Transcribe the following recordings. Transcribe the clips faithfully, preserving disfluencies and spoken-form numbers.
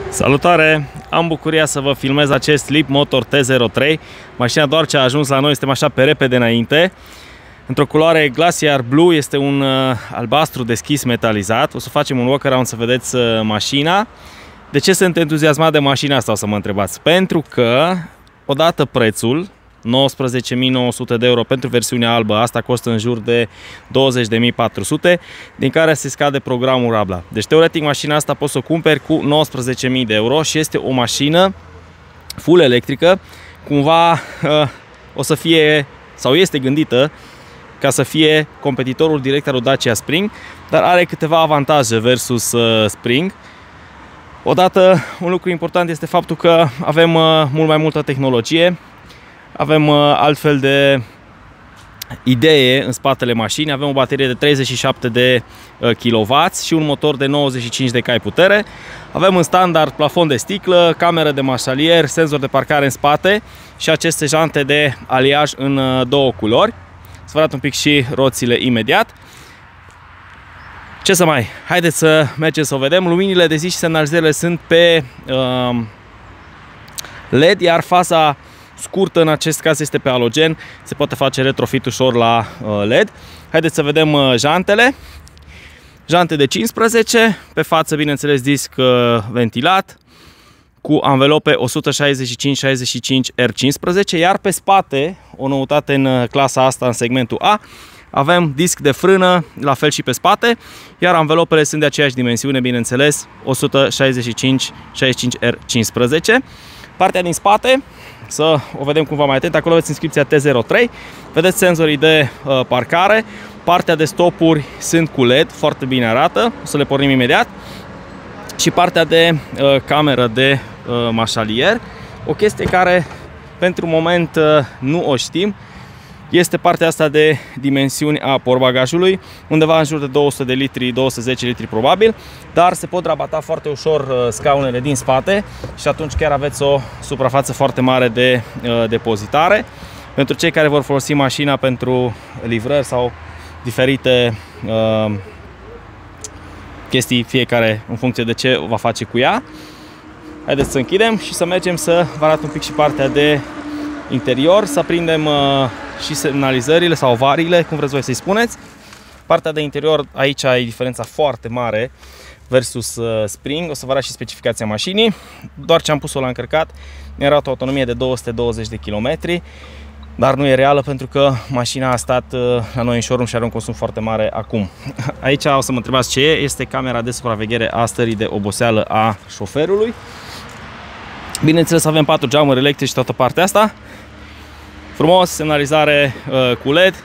Salutare! Am bucuria să vă filmez acest Leapmotor T zero trei. Mașina doar ce a ajuns la noi, suntem așa pe repede înainte. Într-o culoare Glacier Blue, este un uh, albastru deschis metalizat. O să facem un walk-around să vedeți uh, mașina. De ce sunt entuziasmat de mașina asta, o să mă întrebați? Pentru că, odată prețul, nouăsprezece mii nouă sute de euro pentru versiunea albă, asta costă în jur de douăzeci de mii patru sute, din care se scade programul Rabla. Deci, teoretic, mașina asta poți să o cumperi cu nouăsprezece mii de euro și este o mașină full electrică, cumva uh, o să fie, sau este gândită, ca să fie competitorul direct al lui Dacia Spring, dar are câteva avantaje versus uh, Spring. Odată, un lucru important este faptul că avem uh, mult mai multă tehnologie. Avem uh, altfel de idee în spatele mașinii. Avem o baterie de treizeci și șapte de kilowați și un motor de nouăzeci și cinci de cai putere. Avem în standard plafon de sticlă, cameră de marșalier, senzor de parcare în spate și aceste jante de aliaj în uh, două culori. Să vă arăt un pic și roțile imediat. Ce să mai? Haideți să mergem să o vedem. Luminile de zi și semnalizările sunt pe uh, L E D, iar faza scurtă în acest caz este pe halogen. Se poate face retrofit ușor la L E D. Haideți să vedem jantele. Jante de cincisprezece, pe față bineînțeles disc ventilat cu anvelope o sută șaizeci și cinci șaizeci și cinci R cincisprezece, iar pe spate, o noutate în clasa asta, în segmentul A, avem disc de frână, la fel și pe spate, iar anvelopele sunt de aceeași dimensiune, bineînțeles, o sută șaizeci și cinci șaizeci și cinci R cincisprezece. Partea din spate, să o vedem cumva mai atent, acolo aveți inscripția T zero trei, vedeți senzorii de uh, parcare, partea de stopuri sunt cu L E D, foarte bine arată, o să le pornim imediat, și partea de uh, cameră de uh, marșalier, o chestie care pentru moment uh, nu o știm, este partea asta de dimensiuni a portbagajului, undeva în jur de două sute de litri, două sute zece litri probabil, dar se pot rabata foarte ușor scaunele din spate și atunci chiar aveți o suprafață foarte mare de uh, depozitare. Pentru cei care vor folosi mașina pentru livrări sau diferite uh, chestii, fiecare în funcție de ce va face cu ea. Haideți să închidem și să mergem să vă arăt un pic și partea de interior, să aprindem uh, și semnalizările sau variile, cum vreți voi să-i spuneți. Partea de interior, aici e diferența foarte mare versus uh, Spring. O să vă arăt și specificația mașinii. Doar ce am pus-o la încărcat mi arată o autonomie de două sute douăzeci de kilometri, dar nu e reală pentru că mașina a stat uh, la noi în showroom și are un consum foarte mare acum. Aici o să mă întrebați ce e. Este camera de supraveghere a stării de oboseală a șoferului. Bineînțeles, avem patru geamuri electrice și toată partea asta. Frumos, semnalizare uh, cu L E D.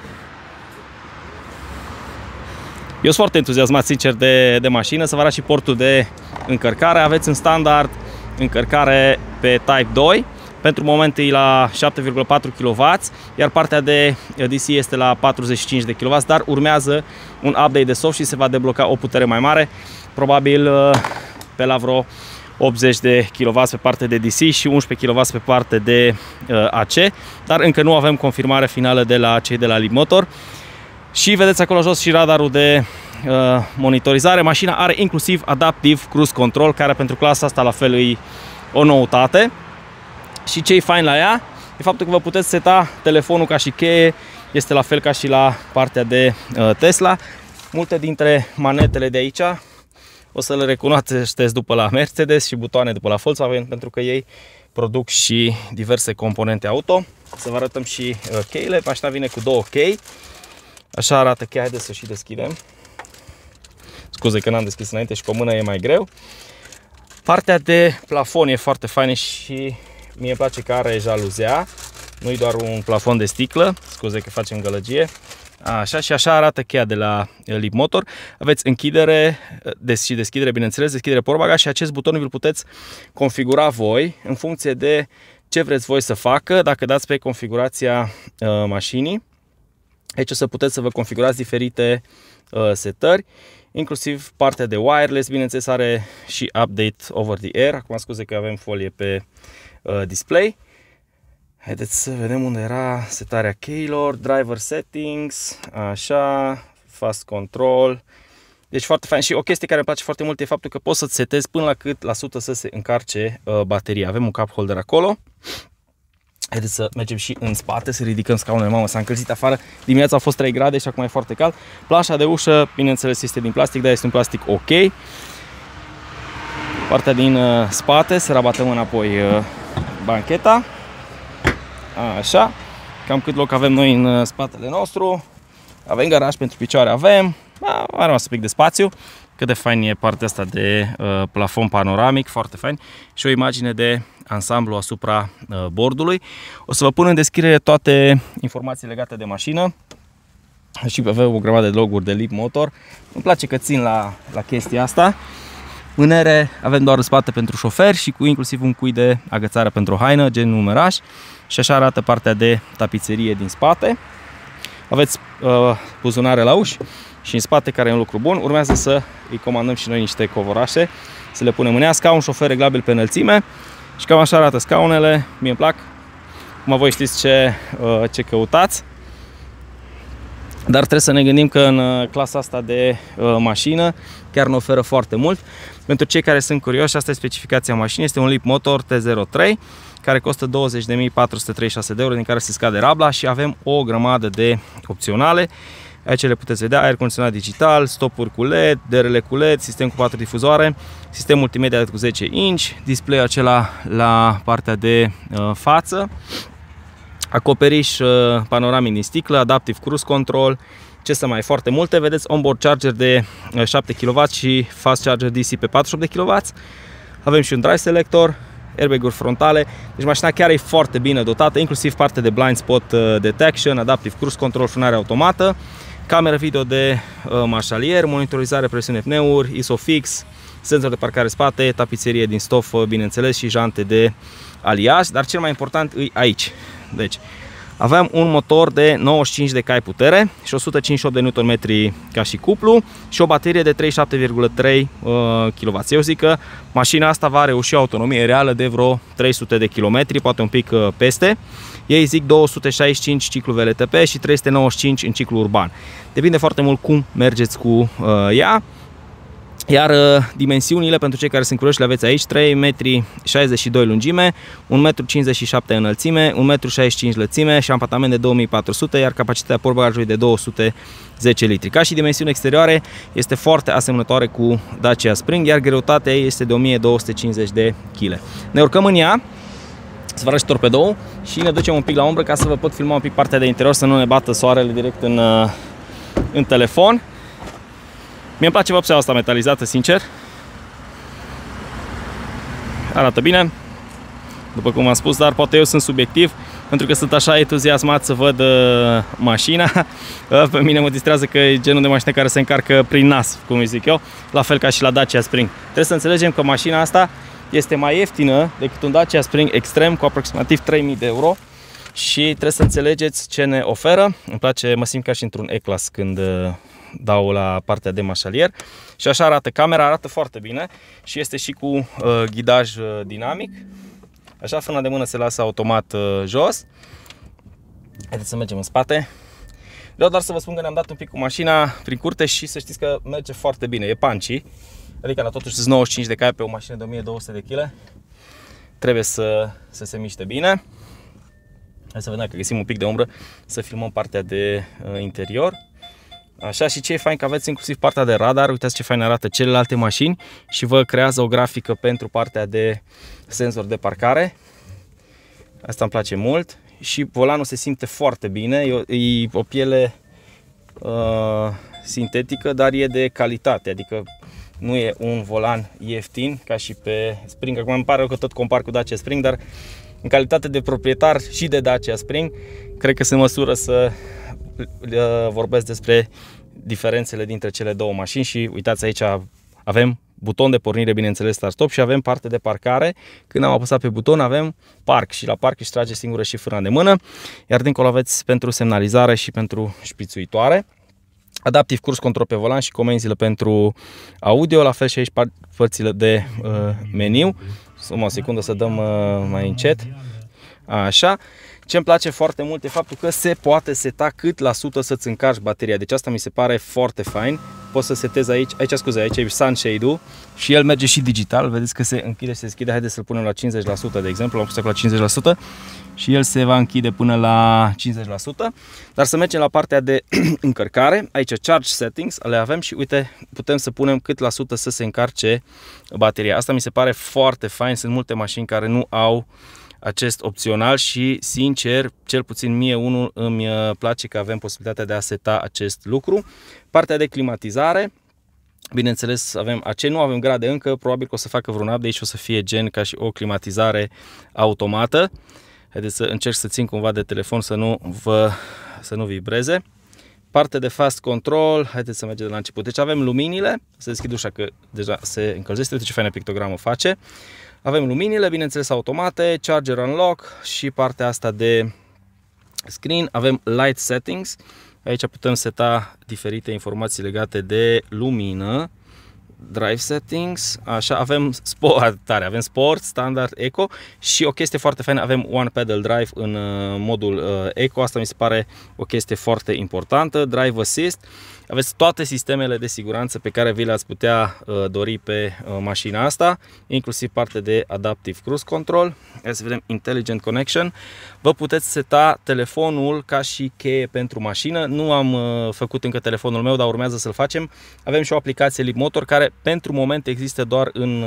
Eu sunt foarte entuziasmat, sincer, de, de mașină. Să vă arăt și portul de încărcare. Aveți în standard încărcare pe Type doi. Pentru moment e la șapte virgulă patru kilowați, iar partea de D C este la patruzeci și cinci de kilowați, dar urmează un update de soft și se va debloca o putere mai mare, probabil uh, pe la vreo optzeci de kilowați pe partea de D C și unsprezece kilowați pe partea de uh, A C, dar încă nu avem confirmare finală de la cei de la Leapmotor. Și vedeți acolo jos și radarul de uh, monitorizare. Mașina are inclusiv Adaptive Cruise Control, care pentru clasa asta la fel e o noutate. Și ce e fain la ea e faptul că vă puteți seta telefonul ca și cheie, este la fel ca și la partea de uh, Tesla. Multe dintre manetele de aici o să le recunoașteți după la Mercedes și butoane după la Volkswagen, pentru că ei produc și diverse componente auto. Să vă arătăm și uh, cheile. Mașina vine cu două chei. Așa arată cheia. Haideți să și deschidem. Scuze că n-am deschis înainte și cu o mână e mai greu. Partea de plafon e foarte faină și mie îmi place că are jaluzea. Nu e doar un plafon de sticlă. Scuze că facem gălăgie. Așa, și așa arată cheia de la Leapmotor. Aveți închidere des și deschidere, bineînțeles, deschidere portbagaj, și acest buton îl puteți configura voi în funcție de ce vreți voi să facă. Dacă dați pe configurația uh, mașinii, aici o să puteți să vă configurați diferite uh, setări, inclusiv partea de wireless, bineînțeles are și update over the air. Acum scuze că avem folie pe uh, display. Haideți să vedem unde era setarea cheilor, driver settings, așa, fast control, Deci foarte fain. Și o chestie care îmi place foarte mult e faptul că poți să-ți setezi până la cât la sută să se încarce uh, bateria. Avem un cup holder acolo. Haideți să mergem și în spate, să ridicăm scaunele. Mamă, s-a încălzit afară. Dimineața a fost trei grade și acum e foarte cald. Planșa de ușă, bineînțeles, este din plastic, dar este un plastic ok. Partea din uh, spate, să rabatăm înapoi uh, bancheta. Așa. Cam cât loc avem noi în uh, spatele nostru. Avem garaj pentru picioare, avem. A, a rămas un pic de spațiu. Cât de fain e partea asta de uh, plafon panoramic, foarte fain. Și o imagine de ansamblu asupra uh, bordului. O să vă pun în descriere toate informații legate de mașină. Și avem o grămadă de loguri de Leapmotor. Îmi place că țin la, la chestia asta. Mânere avem doar în spate pentru șoferi și cu inclusiv un cui de agățare pentru o haină, gen numeraș. Și așa arată partea de tapiserie din spate. Aveți uh, buzunare la uși și în spate, care e un lucru bun. Urmează să îi comandăm și noi niște covorașe, să le punem în ea. Scaun șofer reglabil pe înălțime. Și cam așa arată scaunele. Mie îmi plac. Cum voi știți ce, uh, ce căutați. Dar trebuie să ne gândim că în clasa asta de uh, mașină chiar ne oferă foarte mult. Pentru cei care sunt curioși, asta e specificația mașinii. Este un Leapmotor T zero trei care costă douăzeci de mii patru sute treizeci și șase de euro, din care se scade rabla și avem o grămadă de opționale. Aici le puteți vedea: aer condiționat digital, stopuri cu L E D, D R L cu L E D, sistem cu patru difuzoare, sistem multimedia cu zece inch, display acela la partea de uh, față, acoperiș uh, panoramic din sticlă, adaptive cruise control, ce să mai, foarte multe. Vedeți onboard charger de uh, șapte kilowați și fast charger D C pe patruzeci și opt de kilowați. Avem și un drive selector, airbag-uri frontale, deci mașina chiar e foarte bine dotată, inclusiv parte de blind spot uh, detection, adaptive cruise control, frânare automată, cameră video de uh, marșalier, monitorizare presiune pneuri, ISOFIX, senzor de parcare spate, tapiserie din stofă, bineînțeles, și jante de aliaj, dar cel mai important e aici. Deci, aveam un motor de nouăzeci și cinci de cai putere și o sută cincizeci și opt de newton metri ca și cuplu și o baterie de treizeci și șapte virgulă trei kilowați. Eu zic că mașina asta va reuși o autonomie reală de vreo trei sute de kilometri, poate un pic peste. Ei zic două sute șaizeci și cinci ciclu V L T P și trei sute nouăzeci și cinci în ciclu urban. Depinde foarte mult cum mergeți cu uh, ea. Iar uh, dimensiunile, pentru cei care sunt curioși, le aveți aici: trei metri șaizeci și doi lungime, un metru cincizeci și șapte înălțime, un metru șaizeci și cinci lățime și ampatament de două mii patru sute, iar capacitatea portbagajului de două sute zece litri. Ca și dimensiuni exterioare, este foarte asemănătoare cu Dacia Spring, iar greutatea ei este de o mie două sute cincizeci de kilograme. Ne urcăm în ea, să vă arăt și torpedoul și ne ducem un pic la umbră ca să vă pot filma un pic partea de interior, să nu ne bată soarele direct în, în telefon. Mie îmi place vopsea asta metalizată, sincer. Arată bine, după cum am spus, dar poate eu sunt subiectiv, pentru că sunt așa entuziasmat să văd uh, mașina. Uh, pe mine mă distrează că e genul de mașină care se încarcă prin nas, cum îi zic eu, la fel ca și la Dacia Spring. Trebuie să înțelegem că mașina asta este mai ieftină decât un Dacia Spring Extreme cu aproximativ trei mii de euro și trebuie să înțelegeți ce ne oferă. Îmi place, mă simt ca și într-un E-Class când uh, dau la partea de mașalier. Și așa arată camera, arată foarte bine și este și cu uh, ghidaj uh, dinamic. Așa, frâna de mână se lasă automat uh, jos. Haideți să mergem în spate. Vreau doar să vă spun că ne-am dat un pic cu mașina prin curte și să știți că merge foarte bine. E punchy, adică la totuși sunt nouăzeci și cinci de cai pe o mașină de o mie două sute de kilograme. Trebuie să, să se miște bine. Hai să vedem dacă găsim un pic de umbră, să filmăm partea de uh, interior. Așa, și ce e fain că aveți inclusiv partea de radar. Uitați ce fain arată celelalte mașini și vă creează o grafică pentru partea de senzor de parcare. Asta îmi place mult. Și volanul se simte foarte bine. E o, e o piele uh, sintetică, dar e de calitate. Adică nu e un volan ieftin ca și pe Spring. Acum îmi pare că tot compar cu Dacia Spring, dar în calitate de proprietar și de Dacia Spring, cred că sunt în măsură să vorbesc despre diferențele dintre cele două mașini. Și uitați, aici avem buton de pornire, bineînțeles, start-stop, și avem parte de parcare. Când am apăsat pe buton avem parc și la parc își trage singură și frâna de mână, iar dincolo aveți pentru semnalizare și pentru șpițuitoare. Adaptive cruise control pe volan și comenzile pentru audio, la fel și aici părțile de uh, meniu. O secundă să dăm uh, mai încet. Așa. Ce îmi place foarte mult e faptul că se poate seta cât la sută să-ți încarci bateria. Deci asta mi se pare foarte fain. Poți să setezi aici, aici scuze, aici e sunshade-ul și el merge și digital. Vedeți că se închide și se deschide. Haideți să-l punem la cincizeci la sută, de exemplu. L-am pus acolo la cincizeci la sută și el se va închide până la cincizeci la sută. Dar să mergem la partea de încărcare. Aici charge settings, le avem și uite, putem să punem cât la sută să se încarce bateria. Asta mi se pare foarte fain. Sunt multe mașini care nu au acest opțional și, sincer, cel puțin mie unul îmi place că avem posibilitatea de a seta acest lucru. Partea de climatizare, bineînțeles, avem ace, nu avem grade încă, probabil că o să facă vreun update și o să fie gen ca și o climatizare automată. Haideți să încerc să țin cumva de telefon să nu, vă, să nu vibreze. Parte de fast control, haideți să mergem de la început. Deci avem luminile, să deschid ușa că deja se încălzește, uite ce faină pictogramă face. Avem luminile, bineînțeles, automate, charger unlock și partea asta de screen. Avem light settings. Aici putem seta diferite informații legate de lumină. Drive settings, așa, avem sport, tare, avem sport, standard, eco și o chestie foarte faină, avem one pedal drive în modul eco, asta mi se pare o chestie foarte importantă. Drive assist, aveți toate sistemele de siguranță pe care vi le-ați putea dori pe mașina asta, inclusiv parte de adaptive cruise control. Hai să vedem intelligent connection. Vă puteți seta telefonul ca și cheie pentru mașină. Nu am făcut încă telefonul meu, dar urmează să-l facem. Avem și o aplicație Leapmotor care pentru moment există doar în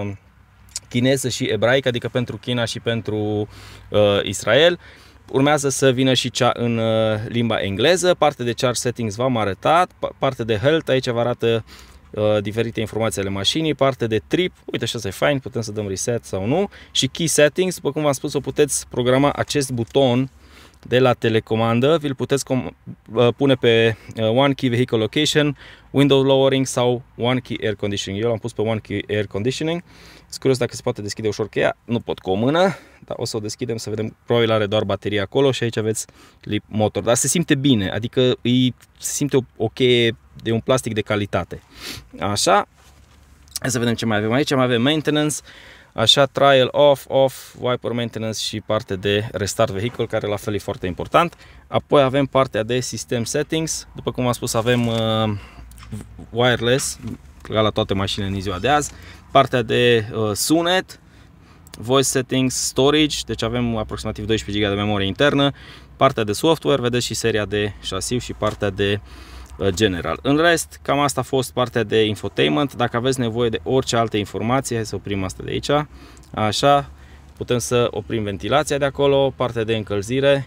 chineză și ebraică, adică pentru China și pentru uh, Israel. Urmează să vină și cea în uh, limba engleză. Parte de charge settings v-am arătat, parte de health, aici vă arată uh, diferite informații ale mașinii, parte de trip, uite așa, e fain, putem să dăm reset sau nu, și key settings, după cum v-am spus, o puteți programa acest buton de la telecomandă, vi-l puteți pune pe One Key Vehicle Location, Window Lowering sau One Key Air Conditioning. Eu l-am pus pe One Key Air Conditioning. Sunt curios dacă se poate deschide ușor cheia. Nu pot cu o mână, dar o să o deschidem să vedem. Probabil are doar baterie acolo și aici aveți Leapmotor. Dar se simte bine, adică îi, se simte o, o cheie de un plastic de calitate. Așa. Hai să vedem ce mai avem aici. Mai avem maintenance. Așa, trial off, off, wiper maintenance și parte de restart vehicle, care la fel e foarte important. Apoi avem partea de system settings. După cum am spus, avem uh, wireless, la toate mașinile în ziua de azi. Partea de uh, sunet, voice settings, storage, deci avem aproximativ doisprezece giga de memorie internă. Partea de software, vedeți și seria de șasiu și partea de general. În rest, cam asta a fost partea de infotainment. Dacă aveți nevoie de orice alte informații, hai să oprim asta de aici. Așa, putem să oprim ventilația de acolo, partea de încălzire,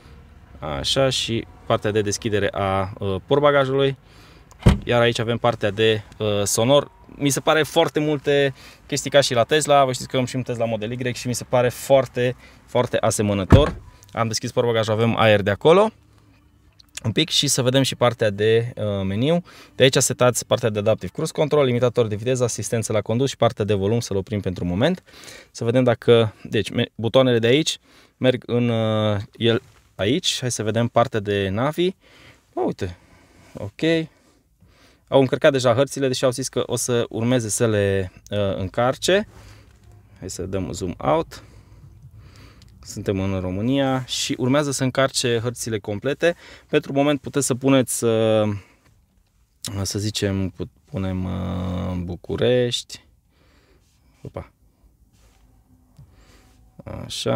așa, și partea de deschidere a uh, portbagajului. Iar aici avem partea de uh, sonor. Mi se pare foarte multe chestii ca și la Tesla. Vă știți că am și un Tesla Model Y și mi se pare foarte, foarte asemănător. Am deschis portbagajul, avem aer de acolo un pic și să vedem și partea de uh, meniu. De aici setați partea de adaptive cruise control, limitator de viteză, asistență la condus și partea de volum, să-l oprim pentru moment. Să vedem dacă, deci butoanele de aici merg în uh, el aici. Hai să vedem partea de navi. Oh, uite, ok. Au încărcat deja hărțile, deși au zis că o să urmeze să le uh, încarce. Hai să dăm zoom out. Suntem în România și urmează să încarce hărțile complete. Pentru moment puteți să puneți, să zicem, punem București. Opa. Așa.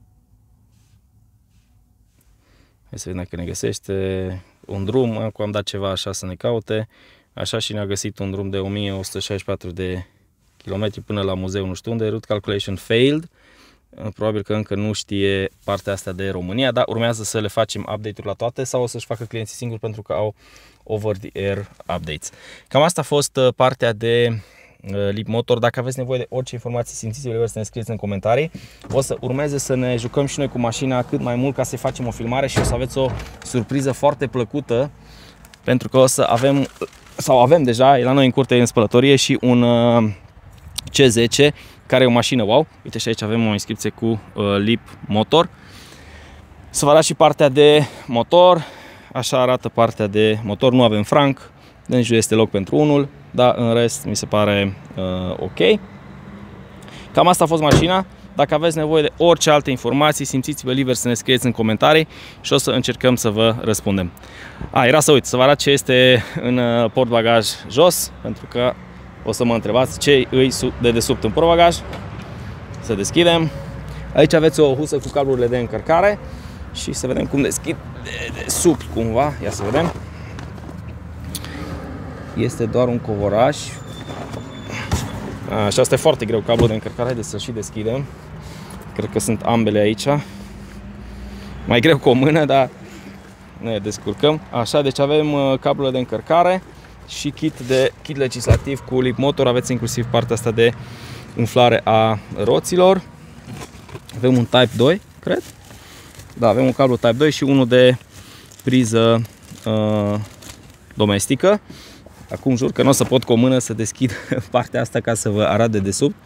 Hai să vedem dacă ne găsește un drum. Acum am dat ceva așa să ne caute. Așa, și ne-a găsit un drum de o mie o sută șaizeci și patru de kilometri până la muzeu, nu știu unde. Route calculation failed. Probabil că încă nu știe partea asta de România, dar urmează să le facem update-uri la toate sau o să-și facă clienții singuri pentru că au over-the-air updates. Cam asta a fost partea de Leapmotor. Dacă aveți nevoie de orice informații, simțiți-vă să ne scrieți în comentarii. O să urmeze să ne jucăm și noi cu mașina cât mai mult ca să facem o filmare și o să aveți o surpriză foarte plăcută, pentru că o să avem, sau avem deja, e la noi în curte, în spălătorie, și un C zece, care e o mașină wow. Uite, și aici avem o inscripție cu uh, Leapmotor. Să vă arăt și partea de motor. Așa arată partea de motor. Nu avem franc, de nici nu este loc pentru unul, dar în rest mi se pare uh, ok. Cam asta a fost mașina. Dacă aveți nevoie de orice alte informații, simțiți-vă liber să ne scrieți în comentarii și o să încercăm să vă răspundem. A, era să uit, să vă arăt ce este în portbagaj jos, pentru că o să mă întrebați ce îi de desubt în portbagaj. Să deschidem. Aici aveți o husă cu cablurile de încărcare și să vedem cum deschid de desubt cumva. Ia să vedem. Este doar un covoraș. Așa, asta e foarte greu, cablul de încărcare. Haideți să și deschidem. Cred că sunt ambele aici. Mai greu cu o mână, dar ne descurcăm. Așa, deci avem cablul de încărcare și kit, de, kit legislativ cu lip motor. Aveți inclusiv partea asta de umflare a roților. Avem un Type doi, cred. Da, avem un cablu Type doi și unul de priză uh, domestică. Acum jur că nu o să pot cu o mână să deschid partea asta ca să vă arăt de desubt.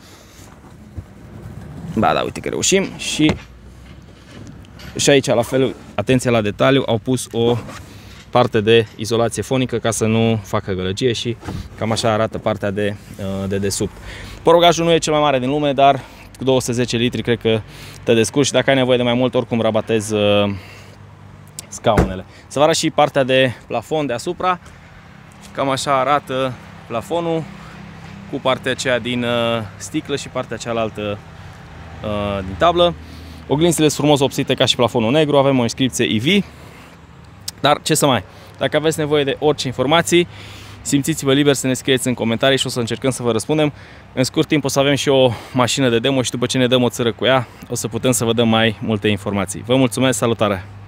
Ba da, uite că reușim. Și, și aici, la fel, atenție la detaliu, au pus o parte de izolație fonică ca să nu facă gălăgie și cam așa arată partea de, de desubt. Portbagajul nu e cel mai mare din lume, dar cu două sute zece litri cred că te descurci și dacă ai nevoie de mai mult, oricum rabatezi uh, scaunele. Să vă arăt și partea de plafon deasupra. Cam așa arată plafonul cu partea aceea din uh, sticlă și partea cealaltă uh, din tablă. Oglinzile sunt frumos vopsite ca și plafonul negru, avem o inscripție I V. Dar ce să mai, dacă aveți nevoie de orice informații, simțiți-vă liber să ne scrieți în comentarii și o să încercăm să vă răspundem. În scurt timp o să avem și o mașină de demo și după ce ne dăm o țără cu ea, o să putem să vă dăm mai multe informații. Vă mulțumesc, salutare!